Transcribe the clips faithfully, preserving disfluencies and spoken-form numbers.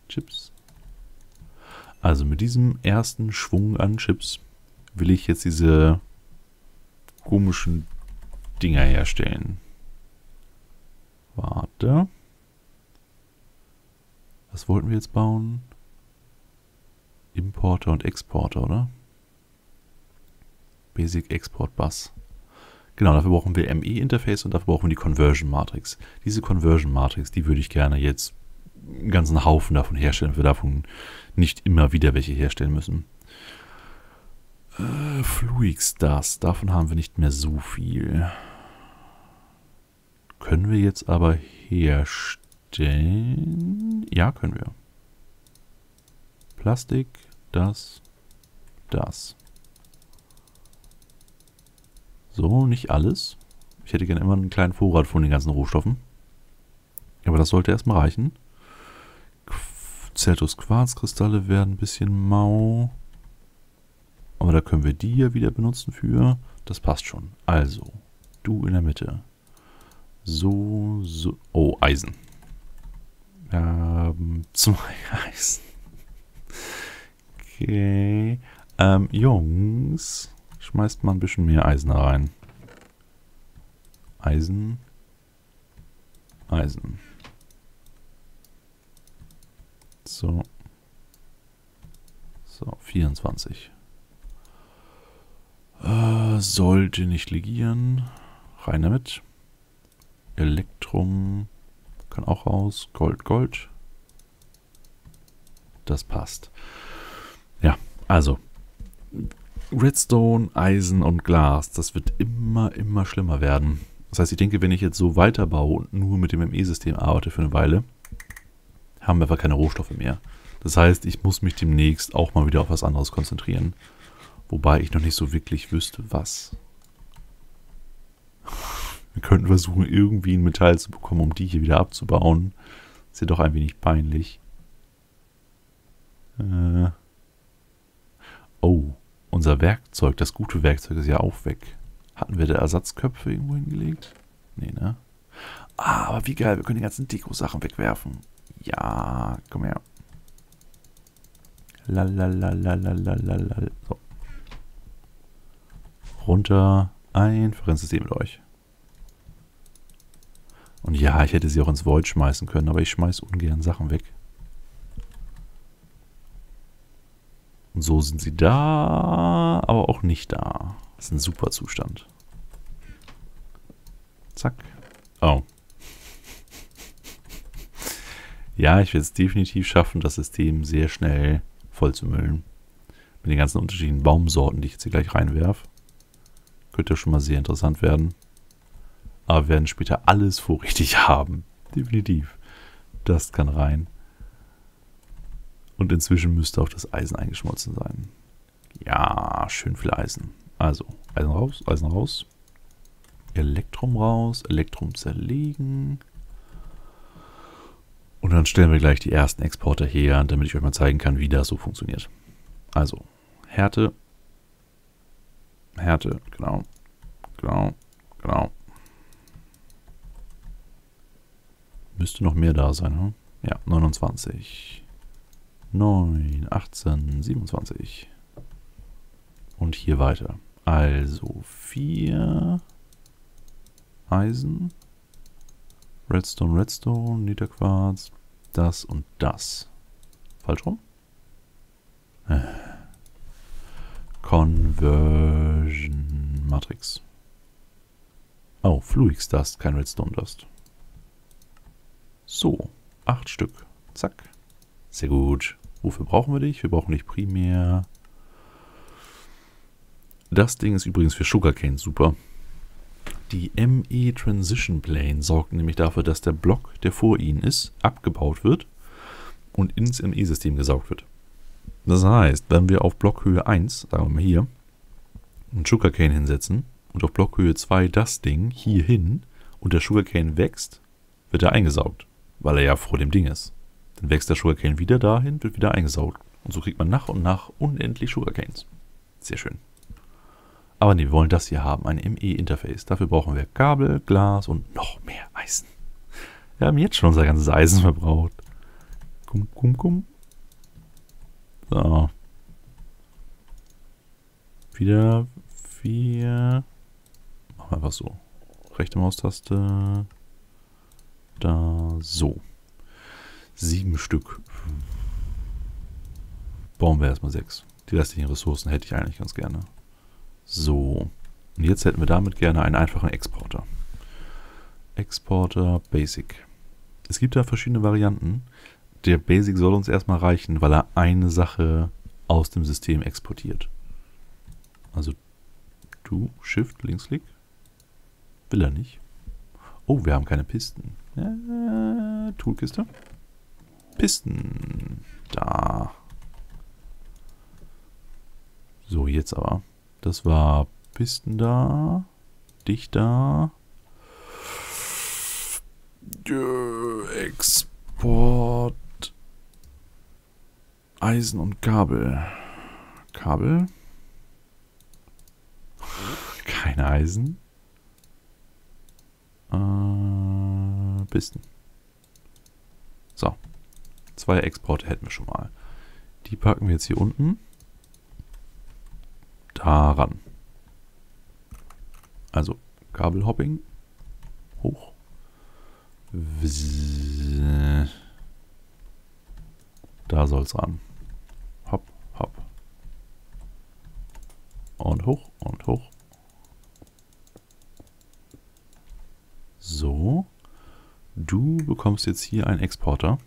Chips. Also mit diesem ersten Schwung an Chips will ich jetzt diese komischen Dinger herstellen. Warte. Was wollten wir jetzt bauen? Importer und Exporter, oder? Basic Export Bus. Genau, dafür brauchen wir M E-Interface und dafür brauchen wir die Conversion Matrix. Diese Conversion Matrix, die würde ich gerne jetzt einen ganzen Haufen davon herstellen, wir davon nicht immer wieder welche herstellen müssen. Äh, Fluixstars, davon haben wir nicht mehr so viel. Können wir jetzt aber herstellen? Ja, können wir. Plastik, das, das. So, nicht alles. Ich hätte gerne immer einen kleinen Vorrat von den ganzen Rohstoffen. Aber das sollte erstmal reichen. Certus Quarzkristalle werden ein bisschen mau. Aber da können wir die hier wieder benutzen für. Das passt schon. Also, du in der Mitte. So, so. Oh, Eisen. Wir haben zwei Eisen. Okay. Ähm, Jungs. Schmeißt mal ein bisschen mehr Eisen rein. Eisen. Eisen. So. So, vierundzwanzig. Äh, sollte nicht legieren. Rein damit. Elektrum. Kann auch raus. Gold, Gold. Das passt. Ja, also. Redstone, Eisen und Glas. Das wird immer, immer schlimmer werden. Das heißt, ich denke, wenn ich jetzt so weiterbaue und nur mit dem M E-System arbeite für eine Weile, haben wir einfach keine Rohstoffe mehr. Das heißt, ich muss mich demnächst auch mal wieder auf was anderes konzentrieren. Wobei ich noch nicht so wirklich wüsste, was. Wir könnten versuchen, irgendwie ein Metall zu bekommen, um die hier wieder abzubauen. Ist ja doch ein wenig peinlich. Äh. Oh, unser Werkzeug, das gute Werkzeug ist ja auch weg. Hatten wir da Ersatzköpfe irgendwo hingelegt? Nee, ne? Ah, aber wie geil, wir können die ganzen Deko-Sachen wegwerfen. Ja, komm her. Lalalalalalala. So. Runter. Einfach ins System mit euch. Und ja, ich hätte sie auch ins Void schmeißen können, aber ich schmeiß ungern Sachen weg. Und so sind sie da, aber auch nicht da. Das ist ein super Zustand. Zack. Oh. Ja, ich werde es definitiv schaffen, das System sehr schnell voll zu müllen. Mit den ganzen unterschiedlichen Baumsorten, die ich jetzt hier gleich reinwerfe. Könnte schon mal sehr interessant werden. Aber wir werden später alles vorrätig haben. Definitiv. Das kann rein. Und inzwischen müsste auch das Eisen eingeschmolzen sein. Ja, schön viel Eisen. Also, Eisen raus, Eisen raus. Elektrum raus, Elektrum zerlegen. Und dann stellen wir gleich die ersten Exporter her, damit ich euch mal zeigen kann, wie das so funktioniert. Also, Härte. Härte, genau. Genau, genau. Müsste noch mehr da sein, hm? Ja, neunundzwanzig. neun, achtzehn, siebenundzwanzig. Und hier weiter. Also vier Eisen. Redstone, Redstone, Niederquarz, das und das. Falsch rum? Äh. Conversion Matrix. Oh, Fluix Dust, kein Redstone Dust. So, acht Stück. Zack. Sehr gut. Wofür brauchen wir dich? Wir brauchen dich primär. Das Ding ist übrigens für Sugarcane super. Die M E Transition Plane sorgt nämlich dafür, dass der Block, der vor ihnen ist, abgebaut wird und ins M E-System gesaugt wird. Das heißt, wenn wir auf Blockhöhe eins, sagen wir mal hier, einen Sugarcane hinsetzen und auf Blockhöhe zwei das Ding hier hin und der Sugarcane wächst, wird er eingesaugt, weil er ja vor dem Ding ist. Dann wächst der Sugarcane wieder dahin, wird wieder eingesaugt. Und so kriegt man nach und nach unendlich Sugarcanes. Sehr schön. Aber nee, wir wollen das hier haben, ein M E-Interface. Dafür brauchen wir Kabel, Glas und noch mehr Eisen. Wir haben jetzt schon unser ganzes Eisen verbraucht. Komm, komm, komm. So. Wieder vier. Machen wir einfach so. Rechte Maustaste. Da, so. Sieben Stück. Bauen wir erstmal sechs. Die restlichen Ressourcen hätte ich eigentlich ganz gerne. So. Und jetzt hätten wir damit gerne einen einfachen Exporter. Exporter Basic. Es gibt da verschiedene Varianten. Der Basic soll uns erstmal reichen, weil er eine Sache aus dem System exportiert. Also du, Shift, Linksklick. Will er nicht. Oh, wir haben keine Pisten. Äh, Toolkiste. Pisten. Da. So, jetzt aber. Das war Pisten da. Dich da. Export. Eisen und Kabel. Kabel. Keine Eisen. Äh, Pisten. So. Zwei Exporte hätten wir schon mal. Die packen wir jetzt hier unten. Daran. Also Kabelhopping. Hoch. Da soll es ran. Hopp, hopp. Und hoch und hoch. So. Du bekommst jetzt hier einen Exporter.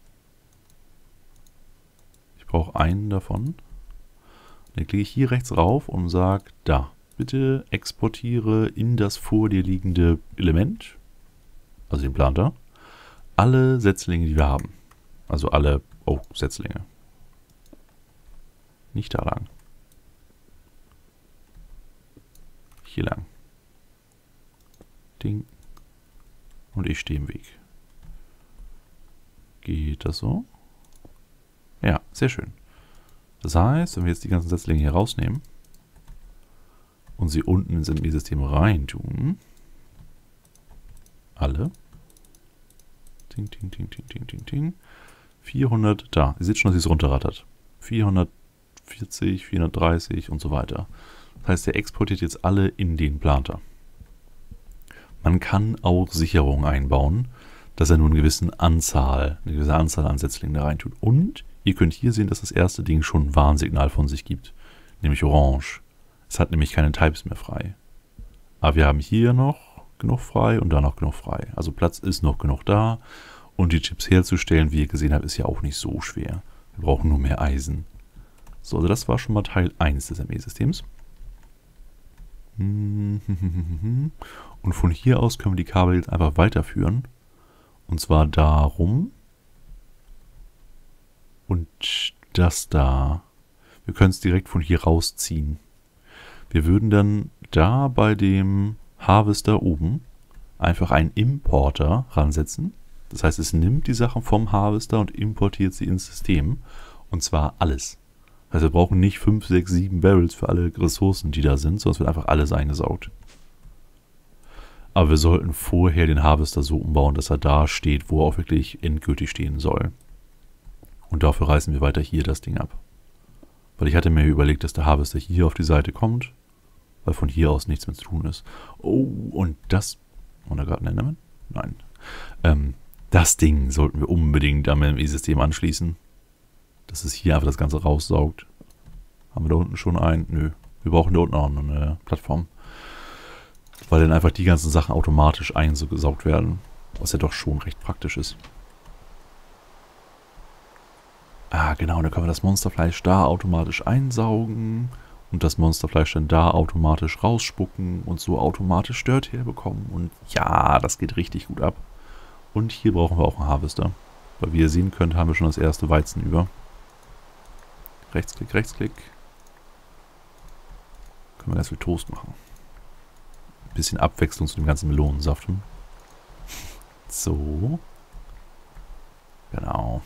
Ich brauche einen davon. Dann klicke ich hier rechts rauf und sage, da, bitte exportiere in das vor dir liegende Element, also den Planter, alle Setzlinge, die wir haben. Also alle, oh, Setzlinge. Nicht da lang. Hier lang. Ding. Und ich stehe im Weg. Geht das so? Ja, sehr schön. Das heißt, wenn wir jetzt die ganzen Setzlinge hier rausnehmen und sie unten ins M E-System rein tun, alle, ting, ting, ting, ting, ting, ting, ting, vierhundert, da, ihr seht schon, dass es runterrattert, vierhundertvierzig, vierhundertdreißig und so weiter. Das heißt, er exportiert jetzt alle in den Planter. Man kann auch Sicherungen einbauen, dass er nur eine gewisse Anzahl, eine gewisse Anzahl an Setzlingen da rein tut. Und ihr könnt hier sehen, dass das erste Ding schon ein Warnsignal von sich gibt, nämlich orange. Es hat nämlich keine Types mehr frei. Aber wir haben hier noch genug frei und da noch genug frei. Also Platz ist noch genug da. Und die Chips herzustellen, wie ihr gesehen habt, ist ja auch nicht so schwer. Wir brauchen nur mehr Eisen. So, also das war schon mal Teil eins des M E-Systems. Und von hier aus können wir die Kabel jetzt einfach weiterführen. Und zwar darum. Und das da. Wir können es direkt von hier rausziehen. Wir würden dann da bei dem Harvester oben einfach einen Importer ransetzen. Das heißt, es nimmt die Sachen vom Harvester und importiert sie ins System. Und zwar alles. Also wir brauchen nicht fünf, sechs, sieben Barrels für alle Ressourcen, die da sind, sondern es wird einfach alles eingesaugt. Aber wir sollten vorher den Harvester so umbauen, dass er da steht, wo er auch wirklich endgültig stehen soll. Und dafür reißen wir weiter hier das Ding ab. Weil ich hatte mir überlegt, dass der Harvester hier auf die Seite kommt, weil von hier aus nichts mehr zu tun ist. Oh, und das... War da gerade ein Enderman? Nein. Ähm, das Ding sollten wir unbedingt am M E-System anschließen. Dass es hier einfach das Ganze raussaugt. Haben wir da unten schon einen? Nö. Wir brauchen da unten auch noch eine Plattform. Weil dann einfach die ganzen Sachen automatisch eingesaugt werden. Was ja doch schon recht praktisch ist. Ah, genau. Dann können wir das Monsterfleisch da automatisch einsaugen. Und das Monsterfleisch dann da automatisch rausspucken. Und so automatisch Dirt herbekommen. Und ja, das geht richtig gut ab. Und hier brauchen wir auch einen Harvester. Weil wie ihr sehen könnt, haben wir schon das erste Weizen über. Rechtsklick, Rechtsklick. Können wir ganz viel Toast machen. Ein bisschen Abwechslung zu dem ganzen Melonensaft. So. Genau.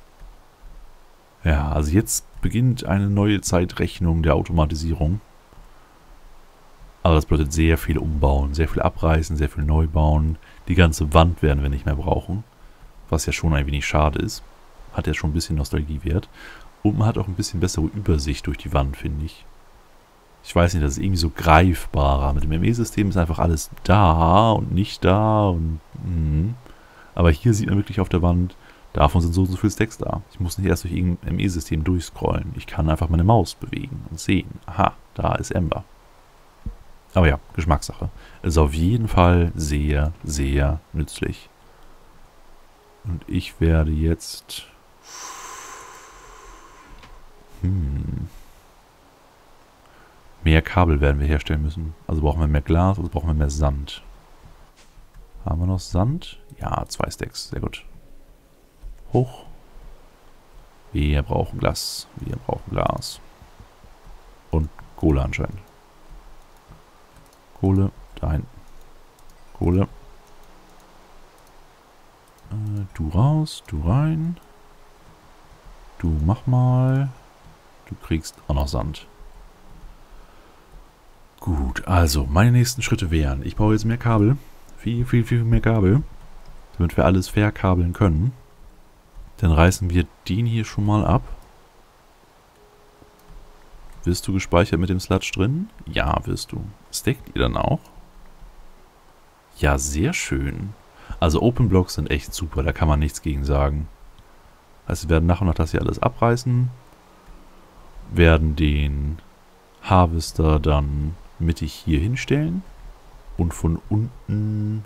Ja, also jetzt beginnt eine neue Zeitrechnung der Automatisierung. Aber das bedeutet sehr viel umbauen, sehr viel abreißen, sehr viel neu bauen. Die ganze Wand werden wir nicht mehr brauchen. Was ja schon ein wenig schade ist. hat ja schon ein bisschen Nostalgiewert. Und man hat auch ein bisschen bessere Übersicht durch die Wand, finde ich. Ich weiß nicht, das ist irgendwie so greifbarer. Mit dem M E-System ist einfach alles da und nicht da. Und, mh. Aber hier sieht man wirklich auf der Wand, davon sind so und so viele Stacks da. Ich muss nicht erst durch irgendein M E-System durchscrollen. Ich kann einfach meine Maus bewegen und sehen. Aha, da ist Ember. Aber ja, Geschmackssache. Ist auf jeden Fall sehr, sehr nützlich. Und ich werde jetzt... Hm... Mehr Kabel werden wir herstellen müssen. Also brauchen wir mehr Glas, also brauchen wir mehr Sand. Haben wir noch Sand? Ja, zwei Stacks. Sehr gut. Hoch. Wir brauchen Glas. Wir brauchen Glas. Und Kohle anscheinend. Kohle. Da hinten. Kohle. Äh, du raus, du rein. Du mach mal. Du kriegst auch noch Sand. Gut, also meine nächsten Schritte wären, ich brauche jetzt mehr Kabel, viel, viel, viel mehr Kabel, damit wir alles verkabeln können. Dann reißen wir den hier schon mal ab. Wirst du gespeichert mit dem Sludge drin? Ja, wirst du. Stackt ihr dann auch? Ja, sehr schön. Also Open Blocks sind echt super, da kann man nichts gegen sagen. Also wir werden nach und nach das hier alles abreißen, werden den Harvester dann mittig hier hinstellen und von unten...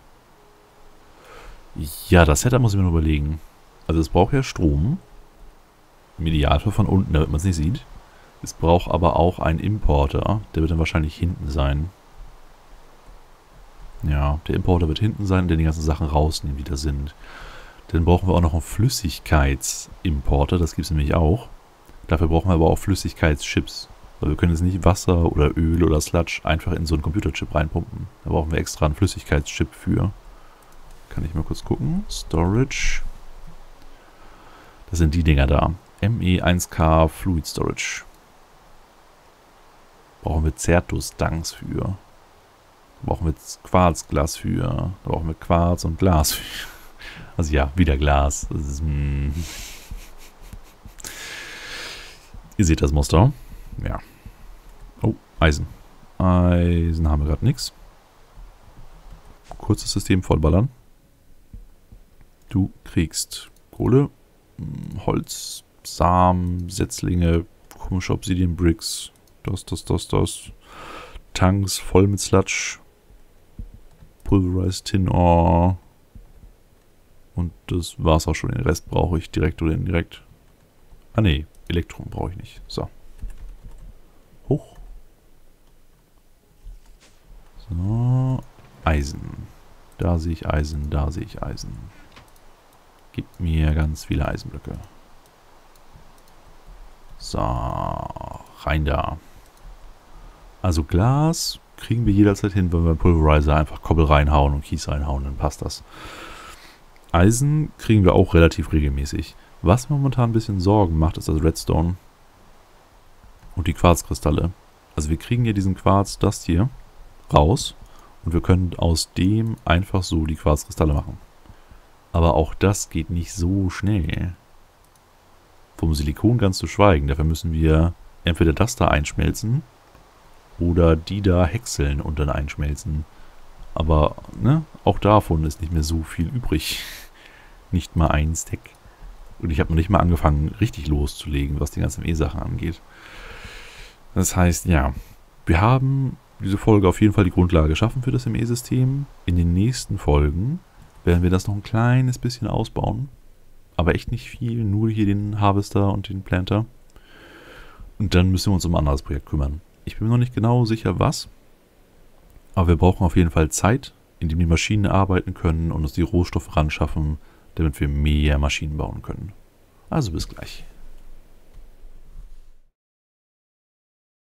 Ja, das Setup muss ich mir nur überlegen. Also es braucht ja Strom. Im Idealfall von unten, damit man es nicht sieht. Es braucht aber auch einen Importer. Der wird dann wahrscheinlich hinten sein. Ja, der Importer wird hinten sein, der die ganzen Sachen rausnehmen, die da sind. Dann brauchen wir auch noch einen Flüssigkeitsimporter. Das gibt es nämlich auch. Dafür brauchen wir aber auch Flüssigkeitschips. Weil wir können jetzt nicht Wasser oder Öl oder Sludge einfach in so einen Computerchip reinpumpen. Da brauchen wir extra einen Flüssigkeitschip für. Kann ich mal kurz gucken. Storage. Das sind die Dinger da. M E eins K Fluid Storage. Brauchen wir Certus-Dunks für. Da brauchen wir Quarzglas für. Da brauchen wir Quarz und Glas für. Also ja, wieder Glas. Das ist, mm. Ihr seht das Muster. Ja. Oh, Eisen. Eisen haben wir gerade nichts. Kurzes System vollballern. Du kriegst Kohle, Holz, Samen, Setzlinge, komische Obsidian Bricks, das, das, das, das. Tanks voll mit Sludge. Pulverized Tin Ore. Und das war's auch schon. Den Rest brauche ich direkt oder indirekt. Ah ne, Elektron brauche ich nicht. So. Hoch. So. Eisen. Da sehe ich Eisen, da sehe ich Eisen. Gib mir ganz viele Eisenblöcke. So. Rein da. Also Glas kriegen wir jederzeit hin, wenn wir Pulverizer einfach Kobbel reinhauen und Kies reinhauen, dann passt das. Eisen kriegen wir auch relativ regelmäßig. Was mir momentan ein bisschen Sorgen macht, ist das Redstone. Und die Quarzkristalle. Also wir kriegen ja diesen Quarz, das hier, raus. Und wir können aus dem einfach so die Quarzkristalle machen. Aber auch das geht nicht so schnell. Vom Silikon ganz zu schweigen. Dafür müssen wir entweder das da einschmelzen oder die da häckseln und dann einschmelzen. Aber ne, auch davon ist nicht mehr so viel übrig. Nicht mal ein Stack. Und ich habe noch nicht mal angefangen, richtig loszulegen, was die ganzen E-Sachen angeht. Das heißt, ja, wir haben diese Folge auf jeden Fall die Grundlage geschaffen für das M E-System. In den nächsten Folgen werden wir das noch ein kleines bisschen ausbauen. Aber echt nicht viel, nur hier den Harvester und den Planter. Und dann müssen wir uns um ein anderes Projekt kümmern. Ich bin mir noch nicht genau sicher, was. Aber wir brauchen auf jeden Fall Zeit, in dem die Maschinen arbeiten können und uns die Rohstoffe ran schaffen, damit wir mehr Maschinen bauen können. Also bis gleich.